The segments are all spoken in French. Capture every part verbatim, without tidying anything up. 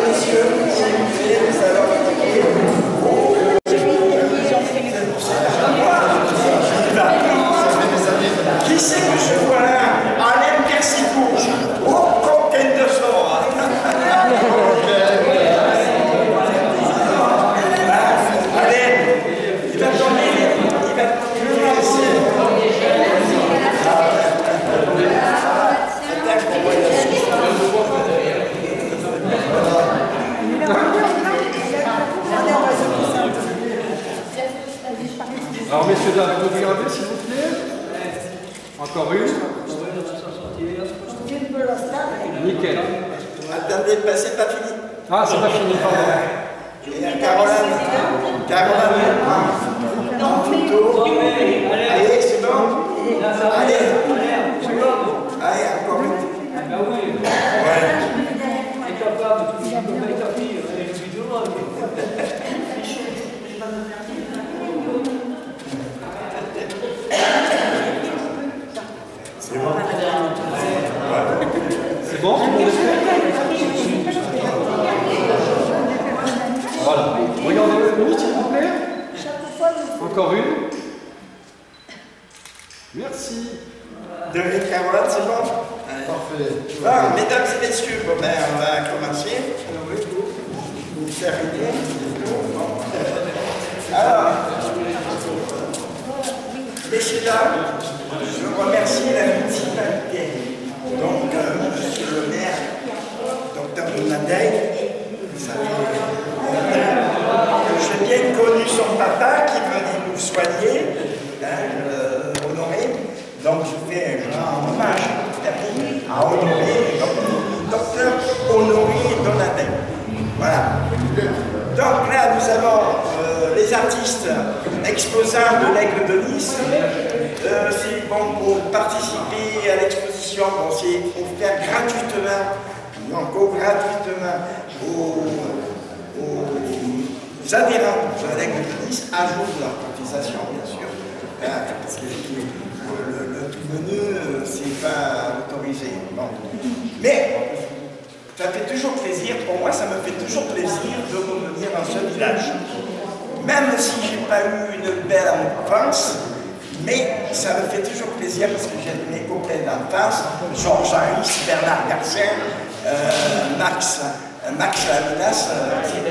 messieurs, s'il vous plaît, nous allons attaquer. Qui c'est que je vois là? Alain Persicourt. Oh, coquin de sort. Alain, il va tourner, il va tourner ici. Alors, messieurs, dames, vous regardez, s'il vous plaît. Encore une. Nickel. Attendez, c'est pas fini. Ah, c'est pas fini, pardon. Et Caroline. Caroline. En photo. Allez, c'est bon. Allez. Allez, encore une. Ouais. C'est bon. C'est bon? Voilà. Regardez le minute, s'il vous plaît. Encore une. Merci. De Caroline, c'est bon? Parfait. Voilà, mesdames et messieurs, bon, ben, on va commencer. Vous faire une idée. Alors, messieurs, dames, je remercie la municipalité. Donc, euh, monsieur le maire, docteur Donadei, ça fait que j'ai bien connu son papa qui venait nous soigner, hein, euh, Honoré. Donc, je fais un grand hommage à Honoré, docteur Honoré Donadei. Voilà. Donc là, nous avons euh, les artistes exposants de l'Aigle de Nice. Euh, c'est bon pour participer à l'exposition, bon, c'est offert gratuitement, encore gratuitement aux, aux adhérents de l'Aigle de Nice, à jour de leur cotisation, bien sûr. Hein, parce que le, le, le tout menu, c'est pas autorisé. Bon. Mais ça fait toujours plaisir, pour moi ça me fait toujours plaisir de revenir dans ce village. Même si je n'ai pas eu une belle enfance, mais ça me fait toujours plaisir parce que j'ai mes copains d'enfance, Georges Harris, Bernard Garcin, euh, Max, euh, Max la menace, euh,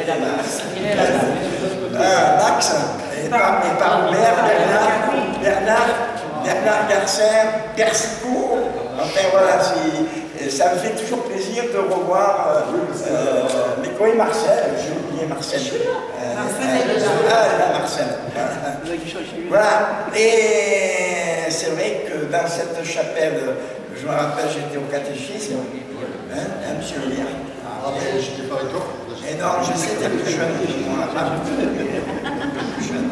euh, Max, et par, et par mère, Bernard, Bernard, Bernard Garcin, Persicourt, enfin voilà, ça me fait toujours plaisir de revoir euh, euh, mes copains Marcel, j'ai oublié Marcel. Euh, euh, ah, là, Marcel. Voilà. Et c'est vrai que dans cette chapelle, je me rappelle, j'étais au catéchisme, hein, hein, monsieur le maire. Ah, mais j'étais pas avec toi. Et non, je sais, t'es plus jeune que moi. Plus jeune.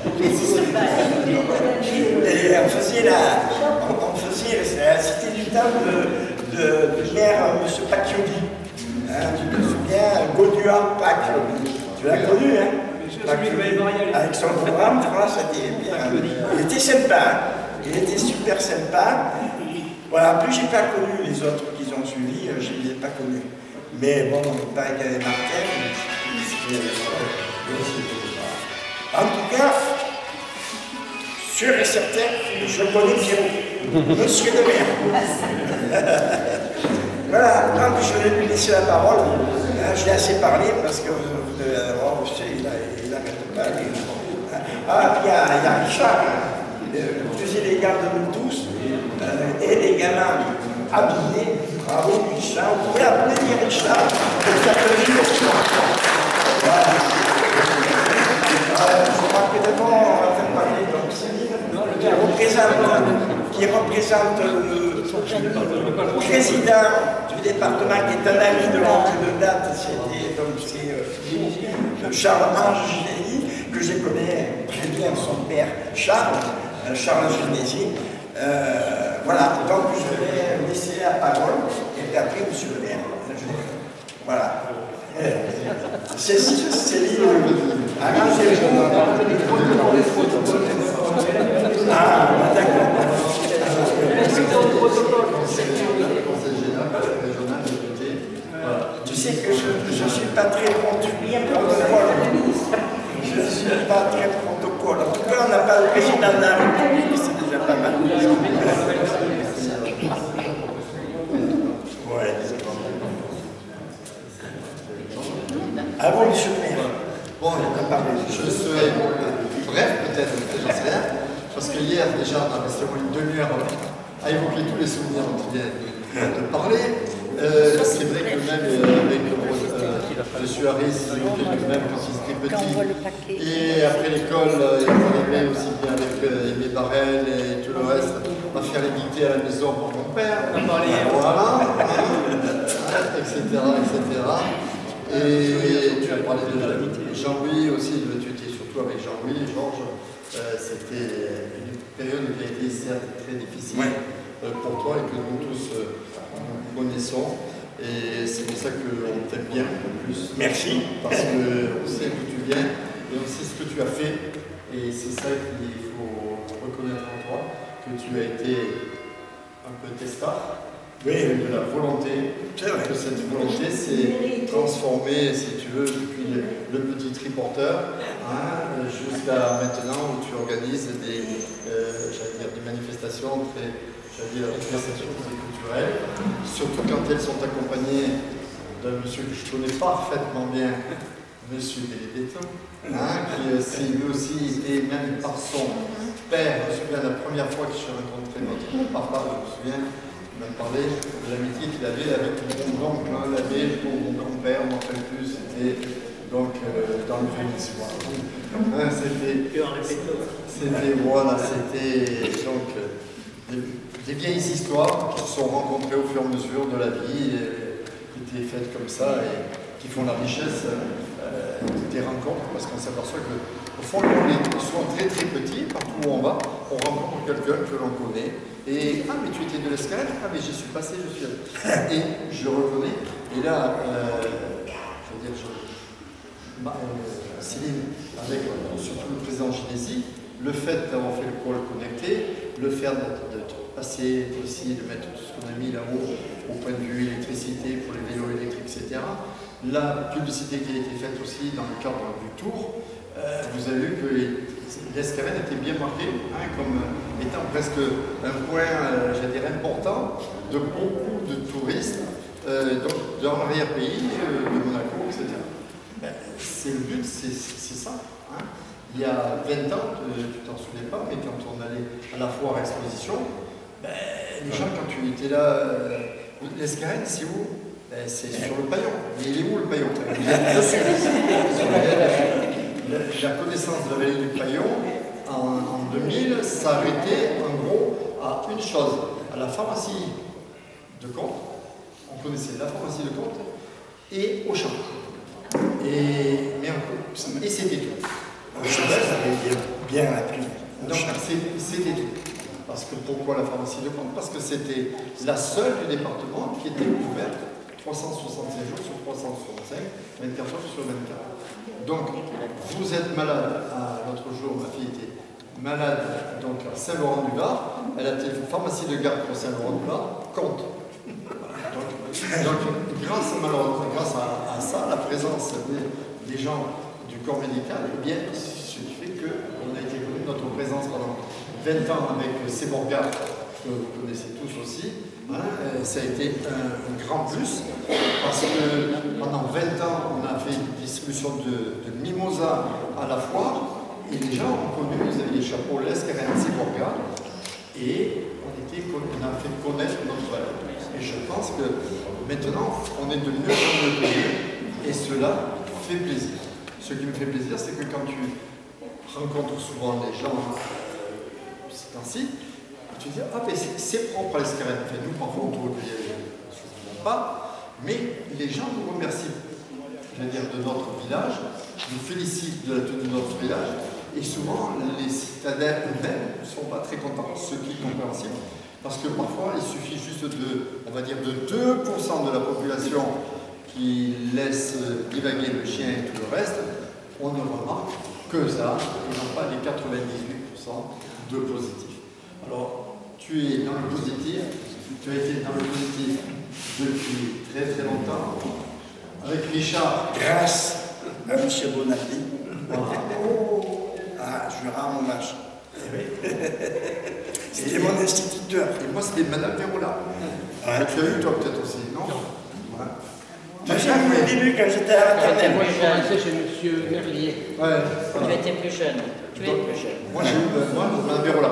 Et on faisait la. On faisait la cité du temple de. de, de maire M. Pacchioli. Hein, tu te souviens, Gauduin Pacchioli. Tu l'as connu, hein? Pacchioli, avec son programme, c'était bien. Il était sympa, hein? Il était super sympa. Voilà, en plus, j'ai pas connu les autres qu'ils ont suivis, je ne les ai pas connus. Mais bon, il paraît qu'il y avait Martin. En tout cas, sûr et certain, je connais Pierrot. Monsieur le maire. Voilà, donc je vais lui laisser la parole. Hein, je l'ai assez parlé parce que vous devez avoir, vous savez, il n'arrête pas. Ah, puis il y, a Richard, le plus élégant de nous tous, euh, et les gamins habillés. Bravo Richard, vous pouvez applaudir Richard pour sa tenue. Voilà. Euh, je crois que d'abord, on va faire parler donc Céline, qui représente, qui représente le, le président du département, qui est un ami de longue date, c'était donc c'est euh, Charles Angéli, que je connais très bien, son père Charles, euh, Charles Genesi. Euh, voilà, donc je vais laisser la parole, et puis après, monsieur le maire. Voilà. C'est Céline. Ah, d'accord. Tu sais que je ne suis pas À vous, monsieur le maire. Bon, je serai bref peut-être, j'en sais rien, parce que hier déjà on a resté une demi-heure à évoquer tous les souvenirs dont il vient de parler. Euh, c'est vrai que même euh, avec euh, M. Harris, même quand il était petit, et après l'école, euh, il arrivait aussi bien avec euh, Aimé Barrel et tout le reste, à faire les dictées à la maison pour mon père, voilà, et cetera, et cetera. Et tu as parlé de Jean-Louis aussi, tu étais surtout avec Jean-Louis, Georges, euh, c'était une période qui a été certes très difficile ouais. euh, pour toi et que nous tous euh, connaissons. Et c'est pour ça qu'on t'aime bien en plus. Merci. Parce qu'on sait d'où tu viens et on sait ce que tu as fait. Et c'est ça qu'il faut reconnaître en toi, que tu as été un peu testard. Oui, de la volonté, que cette volonté s'est transformée, si tu veux, depuis le, le petit triporteur hein, jusqu'à maintenant où tu organises des, euh, j'allais dire, des manifestations très, j'allais dire, très culturelles, surtout quand elles sont accompagnées d'un monsieur que je connais parfaitement bien, monsieur Benedetto, hein, qui aussi, lui aussi, et même par son père, je me souviens la première fois que je suis rencontré notre papa, je me souviens, il m'a parlé de l'amitié qu'il avait avec mon oncle, hein, l'abbé, mon grand-père, mon frère plus, c'était donc euh, dans le Vénice. Hein, c'était, c'était, voilà, c'était donc euh, des, des vieilles histoires qui se sont rencontrées au fur et à mesure de la vie, et, qui étaient faites comme ça et qui font la richesse euh, des rencontres, parce qu'on s'aperçoit que au fond, on est souvent très très petit, partout où on va, on rencontre quelqu'un que l'on connaît. Et ah, mais tu étais de l'Escalade? Ah, mais j'y suis passé, je suis allé. Et je reconnais. Et là, euh, je veux dire, je, bah, euh, Céline, avec euh, surtout le président Ginési, le fait d'avoir fait le call connecté, le fait d'être passé aussi, de mettre tout ce qu'on a mis là-haut au point de vue électricité pour les vélos électriques, et cetera. La publicité qui a été faite aussi dans le cadre du tour. Euh, vous avez vu que l'Escalade était bien marqué hein, comme euh, étant presque un point, euh, j'allais dire, important de beaucoup de touristes euh, donc, dans l'arrière-pays, euh, de Monaco, et cetera. Ben, c'est le but, c'est ça. Hein. Il y a vingt ans, euh, tu t'en souviens pas, mais quand on allait à la foire exposition, ben, les gens, quand tu étais là, euh, l'Escalade, c'est où? Ben, c'est sur le paillon. Mais il est où le paillon? La connaissance de la vallée du Paillon, en, en deux mille, s'arrêtait en gros à une chose, à la pharmacie de Comte, on connaissait la pharmacie de Comte, et au champ. Et, mais encore, et c'était tout. Au champ, ça avait bien appris. Donc c'était tout. Parce que pourquoi la pharmacie de Comte? Parce que c'était la seule du département qui était ouverte trois cent soixante-cinq jours sur trois cent soixante-cinq, vingt-quatre heures sur vingt-quatre. Donc, vous êtes malade, ah, l'autre jour, ma fille était malade donc à Saint-Laurent-du-Var, elle a été pharmacie de garde pour Saint-Laurent-du-Var, compte. Donc, donc grâce, à, grâce à, à ça, la présence des, des gens du corps médical, eh bien, ce qui fait qu'on a été connu notre présence pendant vingt ans avec Séborga, que vous connaissez tous aussi. Voilà, ça a été un, un grand plus parce que pendant vingt ans, on a fait une distribution de, de mimosa à la foire et les gens ont connu, ils avaient des chapeaux l'Escalade Séborga et on, était, on a fait connaître notre valeur. Et je pense que maintenant, on est de mieux en mieux payé et cela fait plaisir. Ce qui me fait plaisir, c'est que quand tu rencontres souvent les gens euh, ces temps-ci, tu dis, ah mais c'est propre à l'Escalade. Enfin, nous, parfois, on trouve qu'il n'y a pas, mais les gens nous remercient, je veux dire, de notre village, nous félicitent de la tenue de notre village, et souvent, les citadins eux-mêmes ne sont pas très contents, ce qui est compréhensible, parce que parfois, il suffit juste de, on va dire, de deux pour cent de la population qui laisse divaguer le chien et tout le reste, on ne remarque que ça, et non pas les quatre-vingt-dix-huit pour cent de positifs. Alors, tu es dans le positif, tu as été dans le positif depuis très très longtemps. Avec Richard. Grâce à M. Bonaldi. Voilà. Ah, je lui rends hommage. C'était mon instituteur. Et moi, c'était Madame Vérola. Ouais. Tu as eu toi peut-être aussi, non? Ouais. Moi, j'ai vu au début quand j'étais à la Tu étais table. plus jeune chez Monsieur Merlier. Ouais, Tu voilà. étais plus jeune. Tu es plus jeune. Moi, j'ai eu le- moi, un Vérola.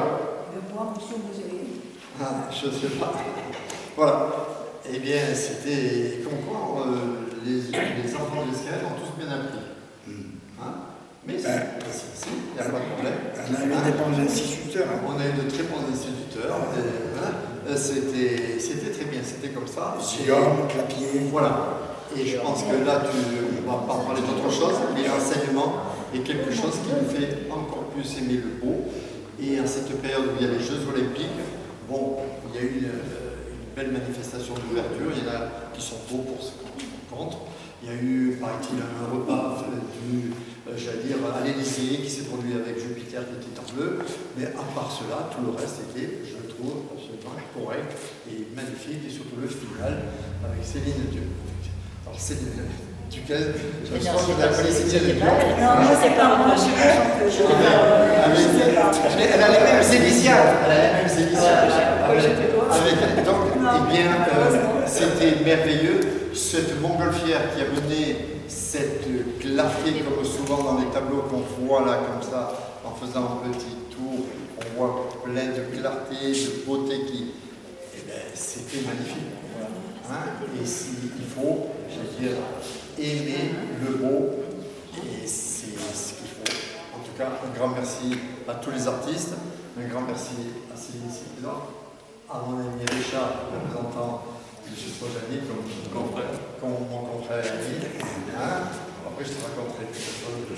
Ah, je sais pas. Voilà. Eh bien, c'était comme quoi euh, les, les enfants de l'escalade ont tous bien appris. Hein? Mais c'est, il n'y a pas de problème. On a eu des bons instituteurs. Hein. On a eu de très bons instituteurs. Et, voilà. Euh, C'était, c'était très bien, c'était comme ça. Guillaume, Clapier. Voilà. Et je pense que là, tu, on va pas parler d'autre chose, mais l'enseignement est quelque chose qui nous fait encore plus aimer le beau. Et en cette période où il y a les Jeux Olympiques, bon, il y a eu une, une belle manifestation d'ouverture, il y en a qui sont beaux pour ce qu'on contre. Il y a eu, paraît-il, un repas du, euh, j'allais dire, à l'Élysée qui s'est produit avec Jupiter qui était en bleu. Mais à part cela, tout le reste était, je trouve, absolument correct et magnifique. Et surtout le final avec Céline Dieu. Alors Céline duquel je Mais non, crois c'est qu'on a pas appelé Céline Céline Dieu. Dieu. Non, moi c'est pas moi, je suis pas chanteuse. Je sais pas. Elle a les mêmes initiales. Elle a les mêmes initiales. Oui, je fais quoi? Avec- donc, Non. eh bien, euh, c'était merveilleux. Cette montgolfière qui a mené cette clarté, comme souvent dans les tableaux qu'on voit là, comme ça, en faisant un petit tour, on voit plein de clarté, de beauté qui. Eh bien, c'était magnifique. Hein? Et si, il faut, je veux dire, aimer le beau, et c'est ce qu'il faut. En tout cas, un grand merci à tous les artistes, un grand merci à Céline Céline, à mon ami Richard, représentant M. Sojani, comme, comme, comme mon confrère ami. Hein? Après, je te raconterai quelque chose.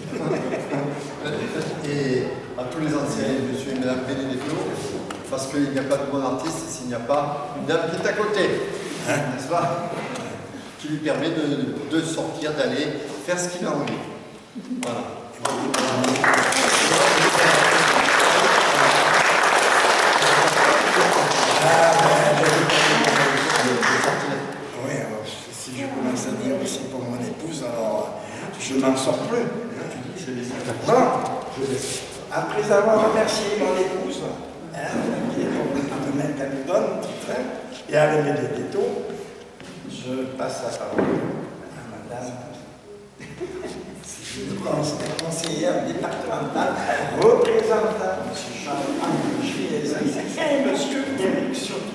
Et à tous les anciens, M. et Mme Benedetto, parce qu'il n'y a pas de bon artiste s'il n'y a pas une dame qui est à côté, hein, n'est-ce pas? Qui lui permet de, de sortir, d'aller faire ce qu'il a envie. Voilà. Oui, alors si je commence à dire aussi pour mon épouse, alors je n'en sors plus. Bon, après avoir remercié mon épouse, hein, qui est pour le domaine qu'elle nous donne, et à la Benedetto, je passe la parole à madame. C'est une conseillère départementale représentante M. Charles et M. Eric surtout.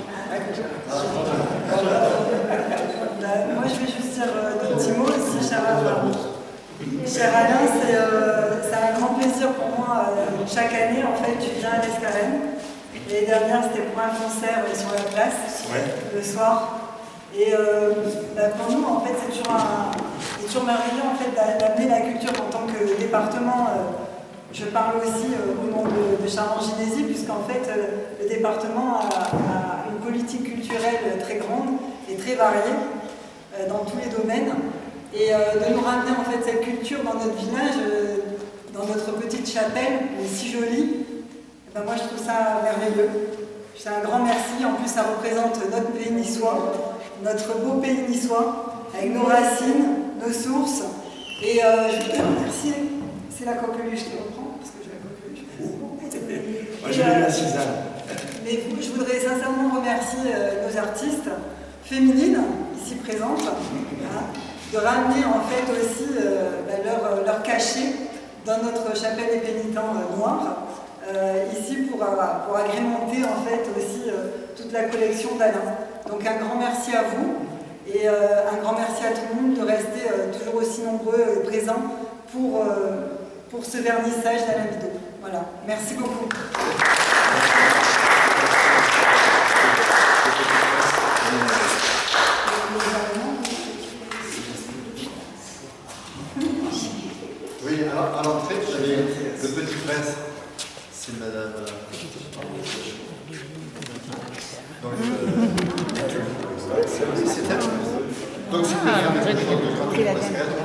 Moi, je vais juste dire euh, deux petits mots aussi, cher Alain. Cher Alain, c'est euh, c'est un grand plaisir pour moi. Euh, chaque année, en fait, tu viens à l'Escarène. L'année dernière, c'était pour un concert euh, sur la place, Ouais. le soir. Et euh, bah, pour nous, en fait, c'est toujours, un, c'est toujours merveilleux en fait, d'amener la culture en tant que département. Euh, je parle aussi euh, au nom de, de Charente-Gynésie, puisqu'en fait, euh, le département a, a une politique culturelle très grande et très variée euh, dans tous les domaines. Et euh, de nous ramener en fait cette culture dans notre village, euh, dans notre petite chapelle, mais si jolie, ben, moi je trouve ça merveilleux. C'est un grand merci. En plus, ça représente notre pays niçois, notre beau pays niçois, avec nos racines, nos sources. Et euh, je voudrais remercier, c'est la coqueluche qui reprend, parce que j'ai la coqueluche. Moi, j'ai eu la Cisane. Mais je voudrais sincèrement remercier euh, nos artistes féminines, ici présentes, hein, de ramener en fait aussi euh, bah, leur, leur cachet dans notre chapelle des pénitents euh, noirs, euh, ici pour, euh, pour agrémenter en fait aussi euh, toute la collection d'Alain. Donc un grand merci à vous et euh, un grand merci à tout le monde de rester euh, toujours aussi nombreux et présents pour, euh, pour ce vernissage d'Alain Bidot. Voilà, merci beaucoup. Oui, alors, à l'entrée, vous avez le petit prince. C'est madame. euh, Donc, euh, c'est elle. Donc, si vous voulez faire des photos de quand on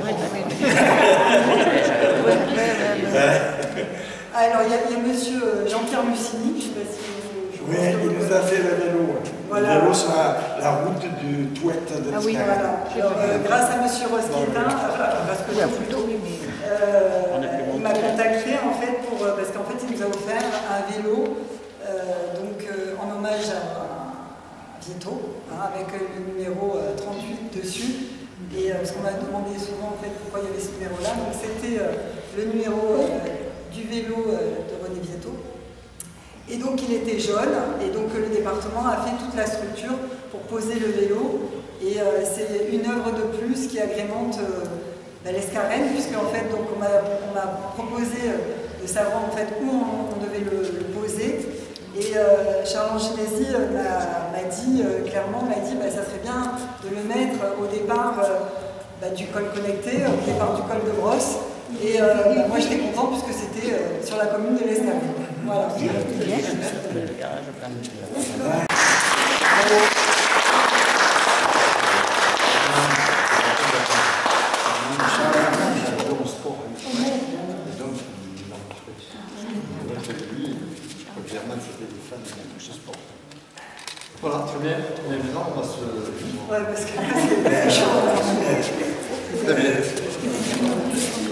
Alors, il y, a- il y a monsieur euh, Jean-Pierre Mussini, je ne sais pas si vous... je Oui, pense que il vous- nous a fait le vélo. Voilà. Le vélo sur la, la route du Touette de Ah oui, l'Escarène. voilà. Alors, euh, grâce à monsieur Rosquetin, euh, parce que plutôt, euh, il m'a contacté en fait pour, euh, parce qu'en fait il nous a offert un vélo, euh, donc euh, en hommage à, à Vito, hein, avec le numéro euh, trente-huit dessus. Et, euh, parce qu'on m'a demandé souvent en fait, pourquoi il y avait ce numéro-là. Donc c'était euh, le numéro euh, du vélo euh, de René Vietto. Et donc il était jaune, et donc le département a fait toute la structure pour poser le vélo. Et euh, c'est une œuvre de plus qui agrémente euh, bah, l'Escarène, puisque en fait, donc, on m'a proposé euh, de savoir en fait, où on, on devait le, le poser. Et euh, Charles Anginesi euh, m'a dit euh, clairement, m'a dit bah, ça serait bien de le mettre au départ euh, bah, du col connecté, au départ du col de Brosse. Et euh, bah, moi j'étais contente puisque c'était euh, sur la commune de l'Escarène. Voilà. Voilà, très bien. Mais maintenant, on va se... Ouais, parce que là, c'est chaud. Très bien.